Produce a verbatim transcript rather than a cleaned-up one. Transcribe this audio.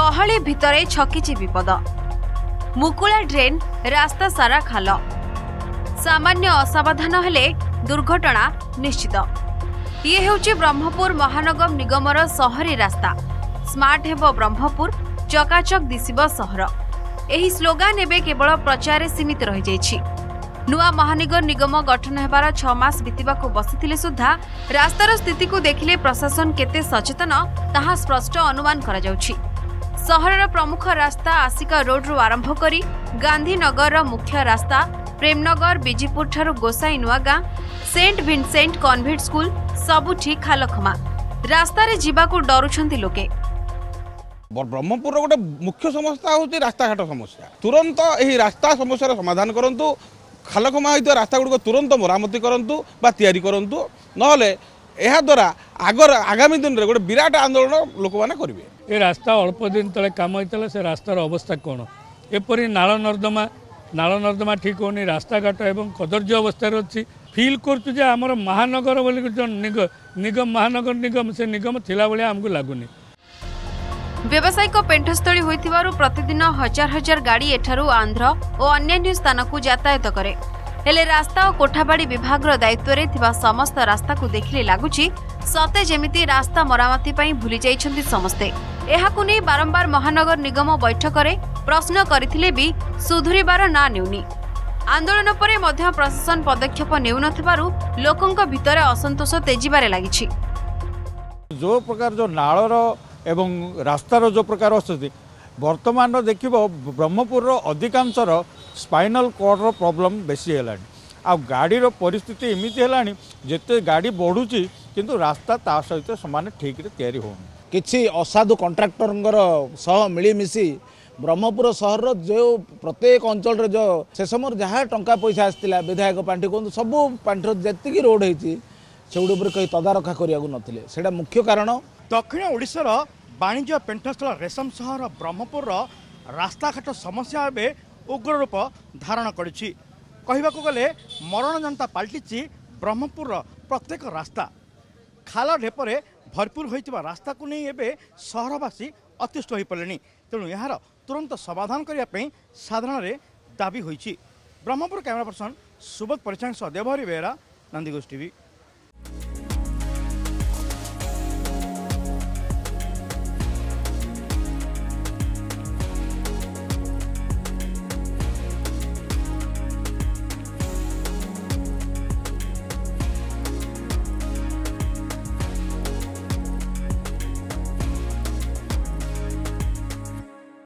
गहली भितरे छकिछि विपद। मुकुला ड्रेन, रास्ता सारा खाल। सामान्य असावधान हेले दुर्घटना निश्चित। ये हेउछि ब्रह्मपुर महानगर निगमर शहरी रास्ता। स्मार्ट हेबो ब्रह्मपुर, चकाचक दिसिब सहर। एही स्लोगान एबे केवल प्रचार सीमित रहि जाइछि। नुआ महानगर निगम गठन हेबार छ मास बितिबाकू बसिथिले सुद्धा रास्तार स्थिति को देखिले प्रशासन केते सचेतन ताहा स्पष्ट अनुमान करा जाउछि। सहरर प्रमुख रास्ता आसिका रोड रु आरंभ करी गांधीनगर मुख्य रास्ता, प्रेमनगर, बीजीपुर ठारू Gosai Nuagaon, saint Vincent convent school सबुठी खालखमा। रास्ता रे जीवाकू डरुछंती लोके। ब्रह्मपुर गोटे मुख्य समस्या हूँ रास्ताघाट समस्या। तुरंत यही रास्ता समस्या समाधान करूँ। खालखमा होता रास्ता गुड़िक तुरंत मरामती करूँ बा तैयारी करूँ, नहले यह द्वारा आगर आगामी दिन में गोटे विराट आंदोलन लोक मैंने करेंगे। ये रास्ता अल्प दिन तले काम होता से रास्तार अवस्था कौन एपरी नाल नर्दमा नाल नर्दमा ठीक होनी, रास्ताघाट एवं कदर्य अवस्था अच्छी फिल कर आमर महानगर बोली निगम निगम महानगर निगम से निगम थिला भाया आमको लगुनि। व्यावसायिक पेंठस्थली होइथिबारु प्रतिदिन हजार हजार गाड़ी एठारु आंध्र और अन्य स्थान को यातायात करे। हेले रास्ता और कोठाबाड़ी विभाग दायित्व रे थिबा समस्त रास्ता को देखिले लागुची सते जेमिति रास्ता मरामती पई भूली जाइछन्ति समस्ते। एहाकु नै बारंबार महानगर निगम बैठक रे प्रश्न करिथिले भी सुधुरिबार ना नेउनी। आंदोलन परे मध्य प्रशासन पदक्षेप नेउनथिबारु लोकंक भितरे असंतोष तेजिबारे लागिछि। जो प्रकार जो नाळर एवं रास्तार जो प्रकार अस्थिति वर्तमान देख ब्रह्मपुर अधिकांशर स्पाइनल कॉर्डर प्रॉब्लम बेसी है। आ गाड़ीर परिस्थिति एमती है जिते गाड़ी बढ़ुची किंतु रास्ता ता सहित समान ठीक तैयारी हो किसी असाधु कंट्राक्टर सह मिलमिशि ब्रह्मपुर सहर जो प्रत्येक अंचल जो से समय जहाँ टंका पैसा आसाला विधायक पांठी कहूँ सबू पांठर जी रोड होती से कहीं तदारखा करने नथिले सेटा मुख्य कारण। दक्षिण ओडिशार वाणिज्य पेंठस्थल रेशम सहर ब्रह्मपुर रास्ताघाट समस्या एवं उग्र रूप धारण करिछि। कहबाकू गले मरण जनता पलटि ब्रह्मपुर प्रत्येक रास्ता। खाल ढेपरे भरपूर होइतिबा रास्ता को नहीं एबे सहरवासी अतिष्ठ हो पड़े। तेणु यार तुरंत समाधान करने साधारण दाबी होइछि। ब्रह्मपुर कैमरा पर्सन सुबोध परिचांग सह देवहरी बेहरा, नंदीगोष टीवी।